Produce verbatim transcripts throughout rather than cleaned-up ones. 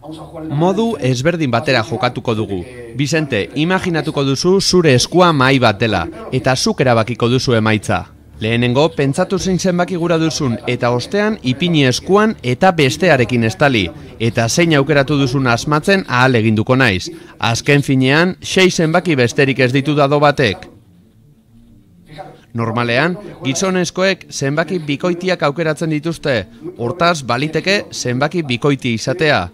Modu ezberdin batera jokatuko dugu. Vicente, imaginatuko duzu zure eskua mahai bat dela, eta zuk erabakiko duzu emaitza. Lehenengo, pentsatu zein zenbaki gura duzun, eta ostean ipini eskuan eta bestearekin estali, eta zein aukeratu duzun asmatzen ahal eginduko naiz. Azken finean, sei zenbaki besterik ez ditu dado batek. Normalean, gizonezkoek zenbaki bikoitiak aukeratzen dituzte, hortaz baliteke zenbaki bikoiti izatea.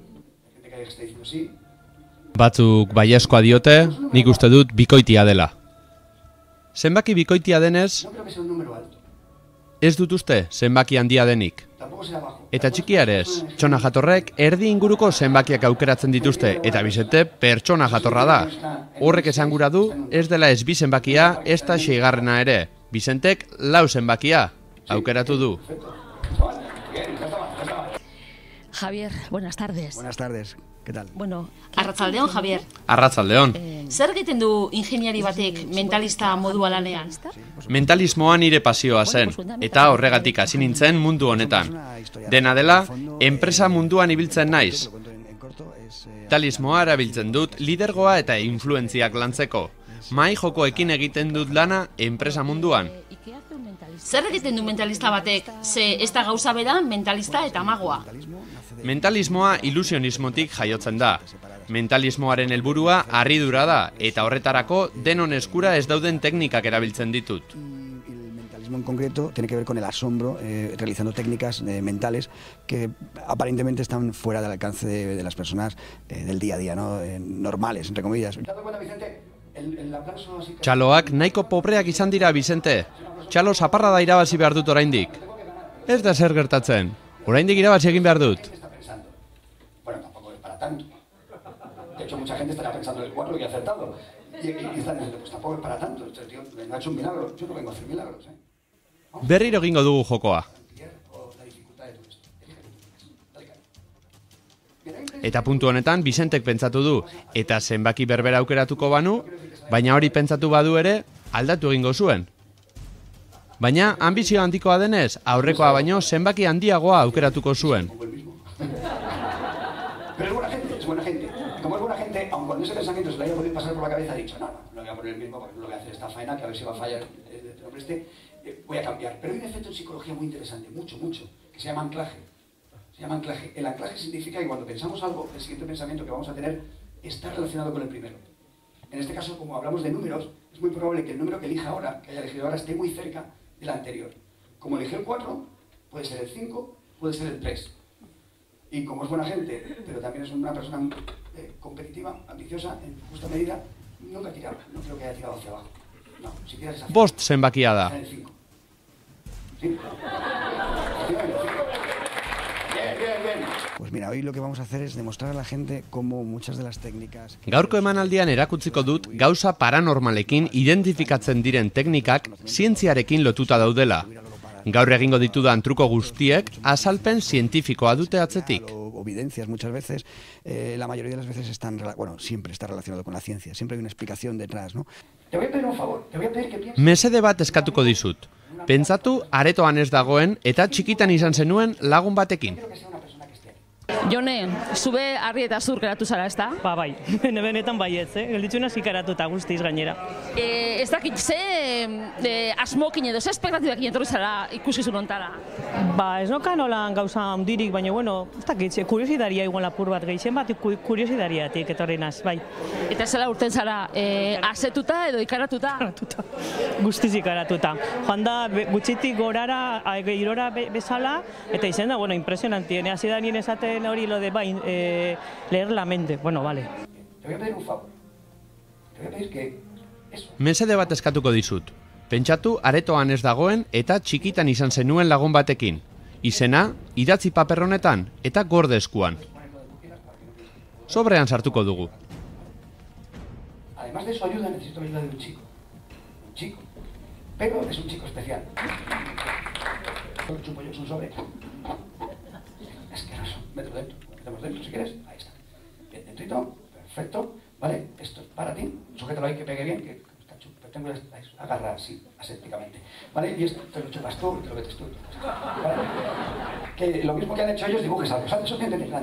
Batzuk baiezkoa diote, nik uste dut bikoitia dela. Zenbaki bikoitia denez, ez dut uste zenbaki handia denik. Eta txikiarez, txona jatorrek erdi inguruko zenbakiak aukeratzen dituzte, eta Bizente pertsona jatorra da. Horrek esan gura du, ez dela ez bi zenbakia, ez da seigarrena ere. Bizentek lau zenbakia aukeratu du. Javier, buenas tardes. Buenas tardes, ¿qué tal? Bueno, arratsaldeon, Javier. Arratsaldeon. Zer egiten du ingeniari batek mentalista modua lanean? Mentalismoa nire pasioa zen, eta horregatik hasi nintzen mundu honetan. Dena dela, enpresa munduan ibiltzen naiz. Mentalismoa erabiltzen dut lidergoa eta influentziak lantzeko. Mai jokoekin egiten dut lana enpresa munduan. Zer egiten du mentalista batek? Ze ez da gauza bera mentalista eta magoa. Mentalismoa ilusionismotik jaiotzen da. Mentalismoaren helburua harridura da, eta horretarako denon eskura ez dauden teknikak erabiltzen ditut. El mentalismo en concreto tiene que ver con el asombro, eh, realizando técnicas eh, mentales que aparentemente están fuera del alcance de, de las personas eh, del día a día, ¿no? Eh, normales, entre comillas. Txaloak nahiko pobreak izan dira, Vicente. Txalo zaparra da irabazi behar dut oraindik. Ez da zer gertatzen. Oraindik irabazi egin behar dut. Bueno, tampoco es para tanto. De hecho, mucha gente estará pensando en el cuatro y ha acertado. Y, y, y están diciendo, pues tampoco es para tanto. Este tío me ha hecho un milagro. Yo no vengo a hacer milagros, ¿eh? Berriro egingo dugu jokoa. Eta puntu honetan, Vicentek pentsatu du, eta zenbaki berbera aukeratuko banu, baina hori pentsatu badu ere, aldatu egingo zuen. Baina, ambizio handikoa denez, aurrekoa baino zenbaki handiagoa aukeratuko zuen. Pero es buena gente, es buena gente. Como es buena gente, aun cuando ese pensamiento se le haya podido pasar por la cabeza, ha dicho, no, no, no voy a poner el mismo porque no lo voy a hacer esta faena, que a ver si va a fallar el hombre este, eh, voy a cambiar. Pero hay un efecto en psicología muy interesante, mucho, mucho, que se llama anclaje. Se llama anclaje. El anclaje significa que cuando pensamos algo, el siguiente pensamiento que vamos a tener está relacionado con el primero. En este caso, como hablamos de números, es muy probable que el número que elija ahora, que haya elegido ahora, esté muy cerca del anterior. Como eligió el cuatro, puede ser el cinco, puede ser el tres. Y como es buena gente, pero también es una persona eh, competitiva, ambiciosa, en justa medida, nunca tiraba, no creo que haya tirado hacia abajo. No, si tiras hacia Bost zenbakia da. el cinco. ¿Sí? Bien, bien, bien. Pues mira, hoy lo que vamos a hacer es demostrar a la gente cómo muchas de las técnicas... Gaurko emanaldian erakutziko dut gauza paranormalekin identifikatzen diren teknikak zientziarekin lotuta daudela. Gaur egingo ditudan truko guztiek azalpen zientifikoa dute atzetik. O evidencias muchas veces, eh, la mayoría de las veces están, bueno, siempre está relacionado con la ciencia, siempre hay una explicación detrás, ¿no? Te voy a pedir un favor, te voy a pedir que pienses... Mesede bat eskatuko dizut. Pentsatu aretoan ez dagoen eta txikitan izan zenuen lagun batekin. Jone, zube harri eta zur geratu zara, ez da? Ba, bai, benetan baietz, eh? Gelditxuna zikaratu eta guztiz gainera. E, ez dakit, ze e, asmokin edo, ze espektatibakin etorri zara ikuskizun ontara? Ba, ez noka nolan gauza handirik, baina, bueno, ez dakit, kuriosidaria igual apur bat gehien bat, kuriosidariatik etorri naz, bai. Eta zela urten zara, e, asetuta edo ikaratuta? Ikaratuta, guztiz ikaratuta. Joan da, gutxitik gorara, irora bezala, eta izen da, bueno, impresionanti, hasi da nien esaten hori lo de bai, eh, leer la mente. Bueno, vale. Te voy a pedir un favor. Te voy a pedir que... Eso. Mesede bat eskatuko dizut. Pentsatu aretoan ez dagoen eta txikitan izan zenuen lagun batekin. Izena, idatzi paper honetan eta gorde eskuan. Sobrean sartuko dugu. Además de su ayuda, necesito la ayuda de un chico. Un chico. Pero es un chico especial. Lo chupo yo, es un sobre. Asqueroso. Mételo dentro. Lo metemos dentro si quieres. Ahí está. Bien, dentrito. Perfecto. Vale, esto es para ti. Sujétalo ahí que pegue bien. Que está chupo. Tengo que agarrar así, asépticamente. Vale, y esto te lo chupas tú y te lo metes tú. ¿Vale? Que lo mismo que han hecho ellos, dibujes algo. ¿Sabes? Eso es nada.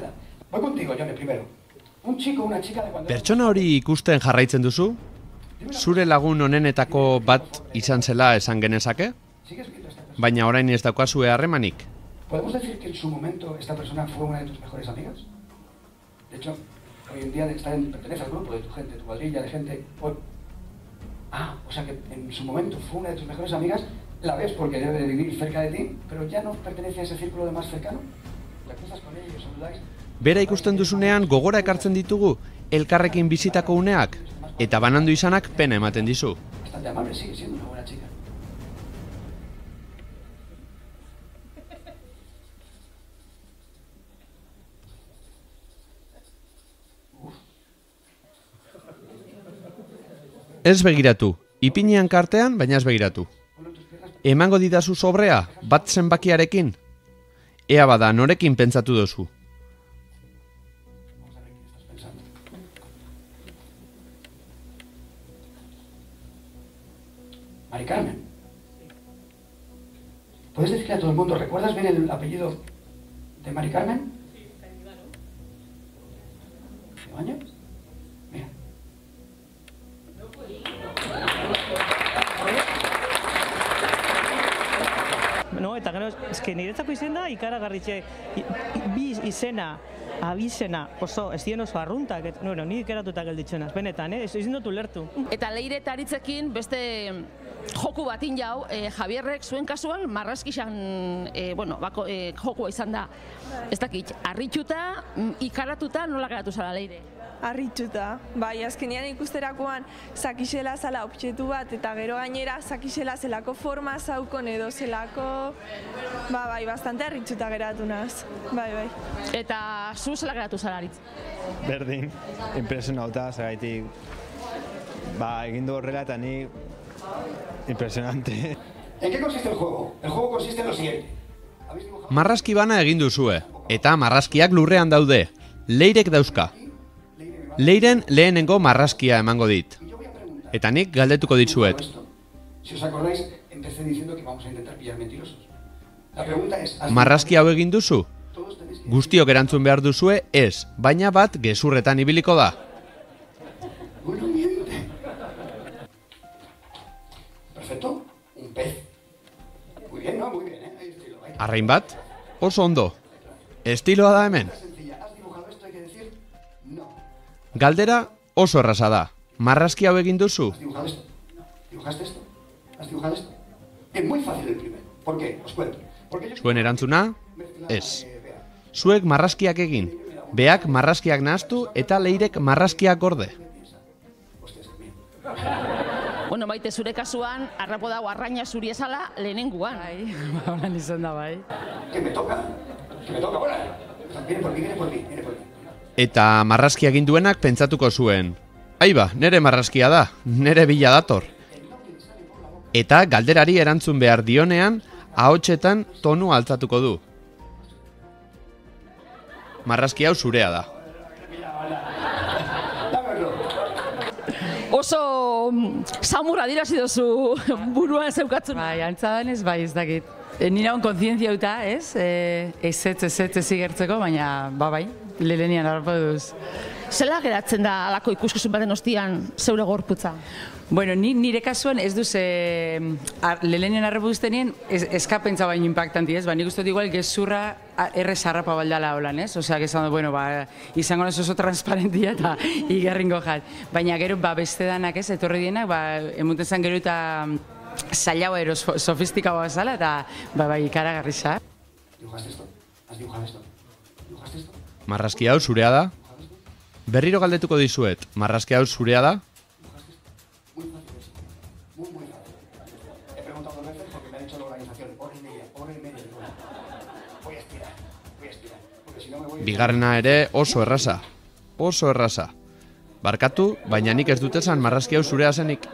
Voy contigo, Jone, primero. Un chico, una chica de cuando... Pertsona hori ikusten jarraitzen duzu? Zure lagun onenetako bat izan zela esan genezake? Baina orain ez daukazue harremanik. ¿Podemos decir que en su momento esta persona fue una de tus mejores amigas? De hecho, hoy en día está en, pertenece al grupo de tu gente, tu cuadrilla de gente... Hoy... Ah, o sea que en su momento fue una de tus mejores amigas, la ves porque debe de vivir cerca de ti, pero ya no pertenece a ese círculo de más cercano. La cruzas con ella y os saludáis. Bera ikusten duzunean gogora ekartzen ditugu elkarrekin bizitako uneak, eta banandu izanak pena ematen dizu. Bastante amable, sigue siendo una buena chica. Ez begiratu, ipinean kartean, baina ez begiratu. Emango didazu sobrea, bat zenbakiarekin? Ea bada, norekin pentsatu duzu? Mari Carmen. ¿Puedes decirle a todo el mundo, ¿recuerdas bien el apellido de Mari Carmen? Sí, claro. ¿Qué años? Mira. No, eta gero, eske niretzako izena ikaragarritxe, bi izena, abizena, oso, ez dien oso arruntak, et, bueno, ni ikeratuta gelditzenaz, benetan, eh? Ez izin dut ulertu. Eta Leire eta Aritzekin beste joku batin jau, eh, Javierrek zuen kasuan marrazkixan, eh, bueno, bako, eh, jokua izan da, ez dakit, harrituta, ikaratuta, nola geratu zara Leire? Harrituta, bai, azkenean ikusterakoan zakixela zala objektu bat, eta gero gainera zakixela zelako forma zaukon edo zelako, ba, bai, bastante harrituta geratu naz, bai, bai. Eta zu zela geratu zara Aritz? Berdin, impresionauta, zagaitik, ba, egin du horrela eta ni impresionante. ¿En qué consiste el juego? El juego consiste en lo siguiente. Marrazki bana egin duzue, eta marrazkiak lurrean daude. Leirek dauzka. Leiren lehenengo marrazkia emango dit. Eta nik galdetuko ditzuet. Si os acordáis, empecé diciendo que vamos a intentar pillar mentirosos. La pregunta es... Marrazki hau egin duzu? Guztiok erantzun behar duzue ez, baina bat gezurretan ibiliko da. Bueno, miente. Perfecto, un pez. Muy bien, ¿no? Muy bien, ¿eh? Hay estilo. Hay... Arrain bat? Oso ondo. Estiloa da hemen. Galdera oso erraza da. Marrazki hau egin duzu? ¿Has dibujado esto? ¿Dibujaste esto? ¿Has dibujado esto? Es muy fácil el primer. ¿Por qué? Os cuento. Porque ellos... Zuen erantzuna? Ez. Zuek marrazkiak egin. Beak marrazkiak nahaztu eta Leirek marrazkiak gorde. Bueno, Maite, zure kasuan, harrapo dago arraina zuri esala lehenenguan. Bai, horan izan da bai. Que me toca, que me toca, bueno. Viene por mí, viene por mí, viene por mí. Eta marrazkia egin duenak pentsatuko zuen. Aiba, nere marrazkia da, nere bila dator. Eta galderari erantzun behar dionean, ahotsetan tonu altzatuko du. Marrazki hau zurea da. Oso samurra dirazi duzu buruan zeukatzen. Bai, antzadanez, bai, ez dakit. E, nina hon kontzientzia duta, ez? E, ez ez ez ez ez igertzeko, baina, ba bai, lelenian harpa duz. Zela geratzen da alako ikuskizun baten ostian zeure gorputza? Bueno, ni, nire kasuan ez duz e, lelenian harrapa duztenien eskapentza baino impactanti, ez? Ba, nik uste dut igual gezurra errez harrapa baldala holan, ez? Osea, esan dut, bueno, ba, izango naz oso transparentia eta igarringo jat. Baina gero, ba, beste danak, ez? Etorri dienak, ba, emunten zan gero eta zailago ero sofistikagoa zala eta ba, bai, ikaragarri za. ¿Dibujaste esto? ¿Has dibujado esto? ¿Dibujaste esto? Marrazki hau zurea da? Berriro galdetuko dizuet, marrazki hau zurea da? Muy fácil eso. Muy, muy fácil. He preguntado dos veces porque me ha dicho la organización, hora y media, hora y media. Voy a estirar, voy a estirar. Porque si no me voy... Bigarrena ere oso erraza. Oso erraza. Barkatu, baina nik ez dut esan marrazki hau zurea zenik.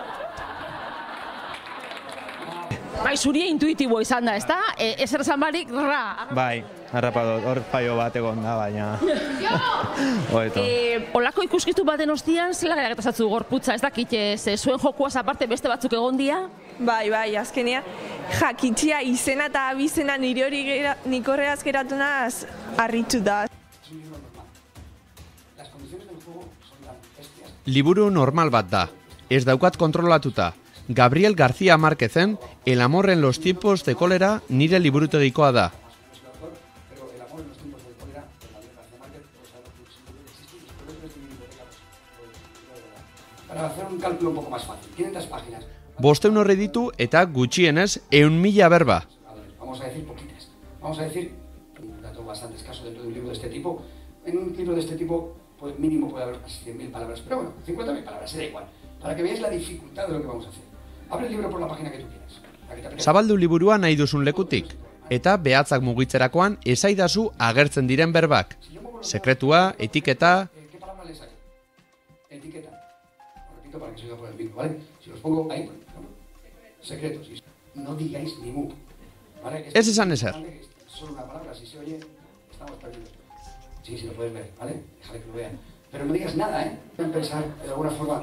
Bai, zuria intuitibo izan da, ezta? E, ez erzan barik, ra. Bai, harrapadot, hor paio bat egon da, baina... Hoeto. E, olako ikuskitu baten ostian, zela geraketazatzu gorputza, ez dakit, ze zuen jokuaz aparte beste batzuk egon dia? Bai, bai, azkenean jakitxia izena eta abizena nire hori nik horregaz geratu naz harritu da. Es un libro normal. Las condiciones del juego son tan bestias. Liburu normal bat da. Ez daukat kontrolatuta. Gabriel García Márquezen El amor en los tiempos de cólera nire liburutegikoa da. Pero el amor en los tiempos de cólera, de Gabriel García Márquez, pues a lo que existe y espero que esté en mi biblioteca. Para hacer un cálculo un poco más fácil, quinientas páginas. Bosteun horri ditu eta gutxienez ehun mila berba. A ver, vamos a decir poquitas. Vamos a decir un dato bastante escaso dentro de un libro de este tipo. En un libro de este tipo, pues mínimo puede haber unas cien mil palabras, pero bueno, cincuenta mil palabras, se da igual. Para que veáis la dificultad de lo que vamos a hacer. Abre el libro por la página que tú quieras. La que te apetezca. Zabaldu liburua nahi duzun lekutik. Eta behatzak mugitzerakoan esaidazu agertzen diren berbak. Sekretua, etiketa... Eh, ¿Qué palabra le saco? Etiqueta. Lo repito para que se oiga por el mismo, ¿vale? Si los pongo ahí, por ejemplo, secretos. No digáis ni mu. ¿Vale? Ez esan ezer. Es solo una palabra, si se oye, estamos perdidos. Sí, sí lo puedes ver, ¿vale? Déjale que lo vean. Pero no digas nada, ¿eh? Voy a pensar de alguna forma.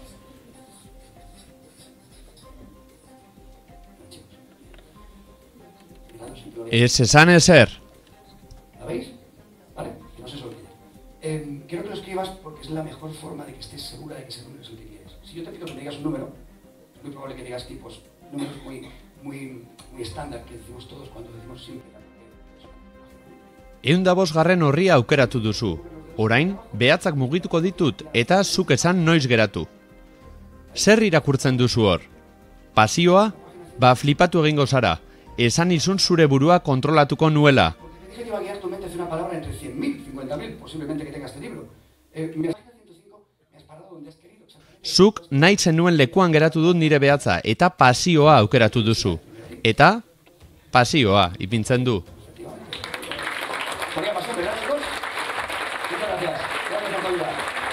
Ez esan ezer. ¿La veis? ¿Vale? Que no se os olvide. Eh, quiero que lo escribas porque es la mejor forma de que estés segura de que ese número es el que quieres. Si yo te pido que me digas un número, es muy probable que digas tipos, números muy, muy, muy estándar que decimos todos cuando decimos simple. Ehun da bosgarren horria aukeratu duzu. Orain, behatzak mugituko ditut eta zuk esan noiz geratu. Zer irakurtzen duzu hor? Pasioa? Ba flipatu egingo zara. Esan izun zure burua kontrolatuko nuela. Porque te dije que iba a guiar tu mente hacia una palabra entre cien mil, cincuenta mil, posiblemente que tenga este libro. Eh, mira, página ciento cinco, me has parado donde has querido. Zuk nahi zenuen lekuan geratu dut nire behatza eta pasioa aukeratu duzu. Eta pasioa ipintzen du. Podría pasar, ¿verdad, chicos? Muchas gracias. Gracias por tu ayuda.